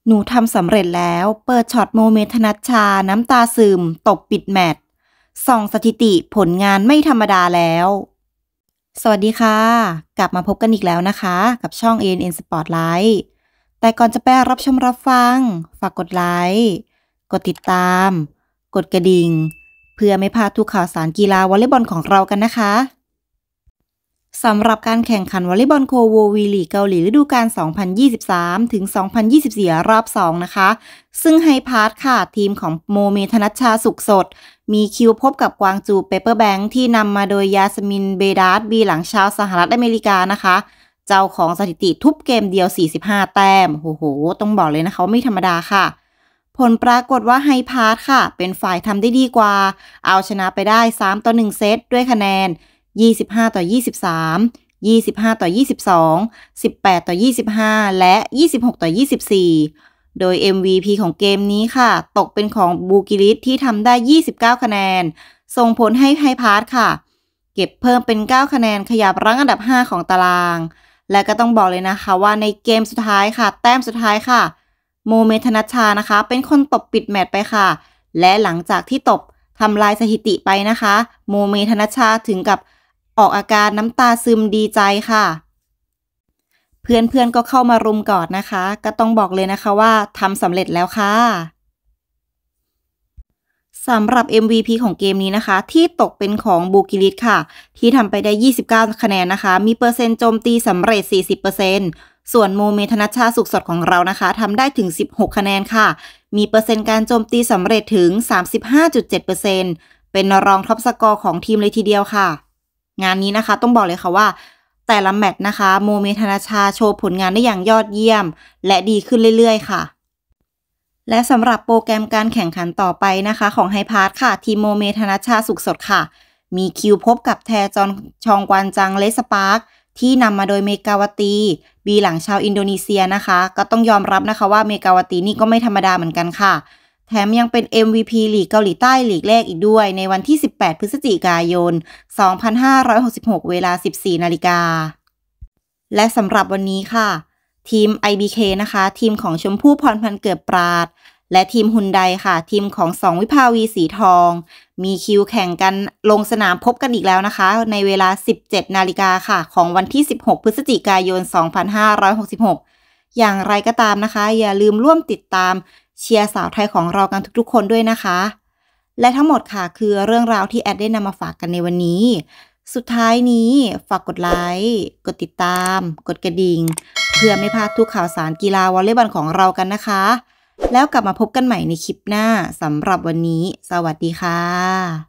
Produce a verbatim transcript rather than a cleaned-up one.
หนูทำสำเร็จแล้วเปิดช็อตโมเมธนัชชาน้ำตาซึมตบปิดแมตช์ส่องสถิติผลงานไม่ธรรมดาแล้วสวัสดีค่ะกลับมาพบกันอีกแล้วนะคะกับช่อง เอ เอ็น เอ็น Spotlight แต่ก่อนจะไปรับชมรับฟังฝากกดไลค์กดติดตามกดกระดิ่งเพื่อไม่พลาดทุกข่าวสารกีฬาวอลเลย์บอลของเรากันนะคะสำหรับการแข่งขันวอลเลย์บอลโคโววีลีกเกาหลีฤดูกาล สองพันยี่สิบสาม ถึง สองพันยี่สิบสี่ รอบ สอง นะคะ ซึ่งไฮพาร์ทค่ะทีมของโมเมธนัชชาสุขสดมีคิวพบกับกวางจูเปเปอร์แบงค์ที่นำมาโดยยาสมินเบดาร์ดบีหลังชาวสหรัฐอเมริกานะคะ เจ้าของสถิติทุบเกมเดียว สี่สิบห้า แต้มโอ้โหต้องบอกเลยนะคะไม่ธรรมดาค่ะผลปรากฏว่าไฮพาร์ทค่ะเป็นฝ่ายทำได้ดีกว่าเอาชนะไปได้ สามต่อหนึ่ง เซตด้วยคะแนน ยี่สิบห้าต่อยี่สิบสาม ยี่สิบห้าต่อยี่สิบสอง สิบแปดต่อยี่สิบห้า และ ยี่สิบหกต่อยี่สิบสี่ โดย เอ็ม วี พี ของเกมนี้ค่ะตกเป็นของบูกิริสที่ทำได้ ยี่สิบเก้า คะแนนส่งผลให้ไฮพาร์ทค่ะเก็บเพิ่มเป็น เก้า คะแนนขยับรั้งอันดับ ห้า ของตารางและก็ต้องบอกเลยนะคะว่าในเกมสุดท้ายค่ะแต้มสุดท้ายค่ะโมเมธนัชชานะคะเป็นคนตบปิดแมตช์ไปค่ะและหลังจากที่ตบทำลายสถิติไปนะคะโมเมธนัชชาถึงกับออกอาการน้ำตาซึมดีใจค่ะเพื่อนๆก็เข้ามารุมกอดนะคะก็ต้องบอกเลยนะคะว่าทำสำเร็จแล้วค่ะสำหรับ เอ็ม วี พี ของเกมนี้นะคะที่ตกเป็นของบูกิริสค่ะที่ทำไปได้ยี่สิบเก้าคะแนนนะคะมีเปอร์เซ็นต์โจมตีสำเร็จ สี่สิบเปอร์เซ็นต์ ส่วนโมเมธนัชชาสุขสดของเรานะคะทำได้ถึงสิบหกคะแนนค่ะมีเปอร์เซ็นต์การโจมตีสำเร็จถึง สามสิบห้าจุดเจ็ดเปอร์เซ็นต์ เป็นรองท็อปสกอร์ของทีมเลยทีเดียวค่ะงานนี้นะคะต้องบอกเลยค่ะว่าแต่ละแมตช์นะคะโมเมธนัชชาโชว์ผลงานได้อย่างยอดเยี่ยมและดีขึ้นเรื่อยๆค่ะและสำหรับโปรแกรมการแข่งขันต่อไปนะคะของไฮพาร์ทค่ะทีมโมเมธนัชชาสุขสดค่ะมีคิวพบกับแทจอนชองกวานจังเลสปาร์คที่นำมาโดยเมกาวตีบีหลังชาวอินโดนีเซียนะคะก็ต้องยอมรับนะคะว่าเมกาวตีนี่ก็ไม่ธรรมดาเหมือนกันค่ะแถมยังเป็น เอ็ม วี พี ลีกเกาหลีใต้ลีกแรกอีกด้วยในวันที่สิบแปดพฤศจิกายนสองพันห้าร้อยหกสิบหกเวลา สิบสี่นาฬิกาและสำหรับวันนี้ค่ะทีม ไอ บี เค นะคะทีมของชมพู่พรพันธ์เกิดปราดและทีมฮุนไดค่ะทีมของสองวิภาวีสีทองมีคิวแข่งกันลงสนามพบกันอีกแล้วนะคะในเวลา สิบเจ็ดนาฬิกาค่ะของวันที่สิบหกพฤศจิกายนสองพันห้าร้อยหกสิบหกอย่างไรก็ตามนะคะอย่าลืมร่วมติดตามเชียร์สาวไทยของเรากันทุกๆคนด้วยนะคะและทั้งหมดค่ะคือเรื่องราวที่แอดได้นำมาฝากกันในวันนี้สุดท้ายนี้ฝากกดไลค์กดติดตามกดกระดิ่งเพื่อไม่พลาดทุกข่าวสารกีฬาวอลเลย์บอลของเรากันนะคะแล้วกลับมาพบกันใหม่ในคลิปหน้าสำหรับวันนี้สวัสดีค่ะ